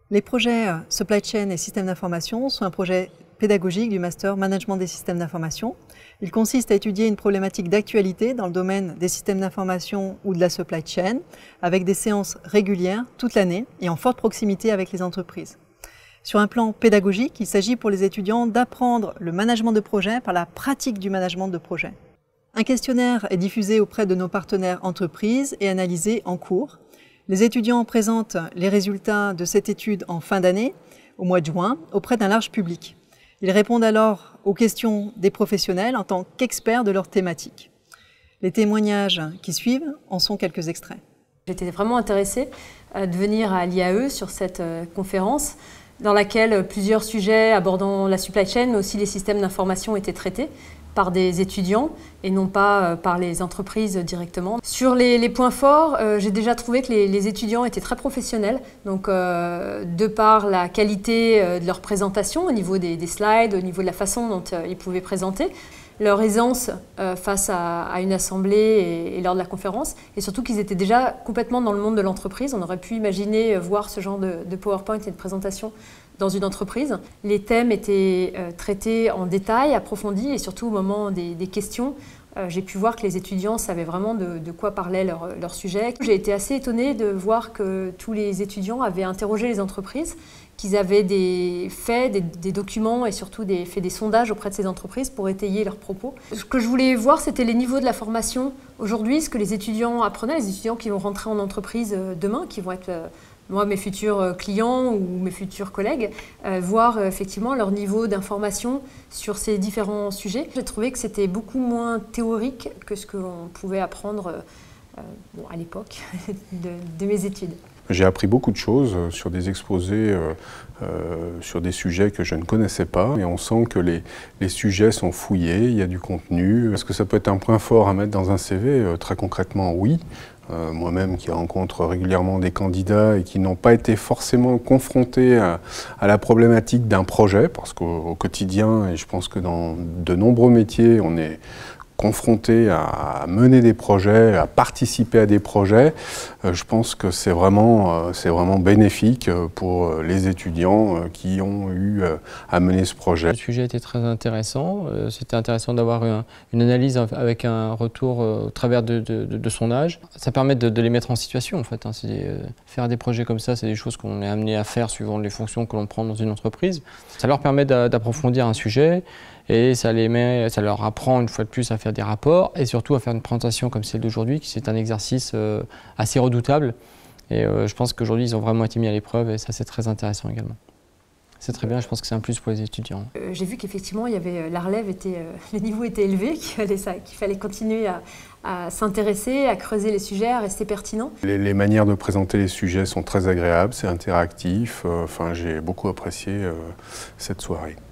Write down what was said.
Les projets Supply Chain et Systèmes d'information sont un projet pédagogique du Master Management des systèmes d'information. Il consiste à étudier une problématique d'actualité dans le domaine des systèmes d'information ou de la supply chain, avec des séances régulières toute l'année et en forte proximité avec les entreprises. Sur un plan pédagogique, il s'agit pour les étudiants d'apprendre le management de projet par la pratique du management de projet. Un questionnaire est diffusé auprès de nos partenaires entreprises et analysé en cours. Les étudiants présentent les résultats de cette étude en fin d'année, au mois de juin, auprès d'un large public. Ils répondent alors aux questions des professionnels en tant qu'experts de leur thématique. Les témoignages qui suivent en sont quelques extraits. J'étais vraiment intéressée de venir à l'IAE sur cette conférence dans laquelle plusieurs sujets abordant la supply chain, mais aussi les systèmes d'information étaient traités par des étudiants et non pas par les entreprises directement. Sur les points forts, j'ai déjà trouvé que les étudiants étaient très professionnels, donc de par la qualité de leur présentation au niveau des slides, au niveau de la façon dont ils pouvaient présenter, leur aisance face à une assemblée et lors de la conférence, et surtout qu'ils étaient déjà complètement dans le monde de l'entreprise. On aurait pu imaginer voir ce genre de PowerPoint et de présentation dans une entreprise. Les thèmes étaient traités en détail, approfondis, et surtout au moment des questions, j'ai pu voir que les étudiants savaient vraiment de quoi parlait leur sujet. J'ai été assez étonnée de voir que tous les étudiants avaient interrogé les entreprises, qu'ils avaient fait des documents et surtout fait des sondages auprès de ces entreprises pour étayer leurs propos. Ce que je voulais voir, c'était les niveaux de la formation. Aujourd'hui, ce que les étudiants apprenaient, les étudiants qui vont rentrer en entreprise demain, qui vont être moi, mes futurs clients ou mes futurs collègues, voir effectivement leur niveau d'information sur ces différents sujets. J'ai trouvé que c'était beaucoup moins théorique que ce qu'on pouvait apprendre à l'époque de mes études. J'ai appris beaucoup de choses sur des exposés, sur des sujets que je ne connaissais pas. Et on sent que les sujets sont fouillés, il y a du contenu. Est-ce que ça peut être un point fort à mettre dans un CV? Très concrètement, oui. Moi-même qui rencontre régulièrement des candidats et qui n'ont pas été forcément confrontés à la problématique d'un projet, parce qu'au quotidien, et je pense que dans de nombreux métiers, on est confronté à mener des projets, à participer à des projets, je pense que c'est vraiment bénéfique pour les étudiants qui ont eu à mener ce projet. Le sujet était très intéressant. C'était intéressant d'avoir une analyse avec un retour au travers de son âge. Ça permet de les mettre en situation en fait. Faire des projets comme ça, c'est des choses qu'on est amené à faire suivant les fonctions que l'on prend dans une entreprise. Ça leur permet d'approfondir un sujet. Et ça leur apprend une fois de plus à faire des rapports et surtout à faire une présentation comme celle d'aujourd'hui, qui c'est un exercice assez redoutable. Et je pense qu'aujourd'hui, ils ont vraiment été mis à l'épreuve et ça, c'est très intéressant également. C'est très bien, je pense que c'est un plus pour les étudiants. J'ai vu qu'effectivement, la relève le niveau était élevé, qu'il fallait continuer à s'intéresser, à creuser les sujets, à rester pertinent. Les manières de présenter les sujets sont très agréables, c'est interactif. J'ai beaucoup apprécié cette soirée.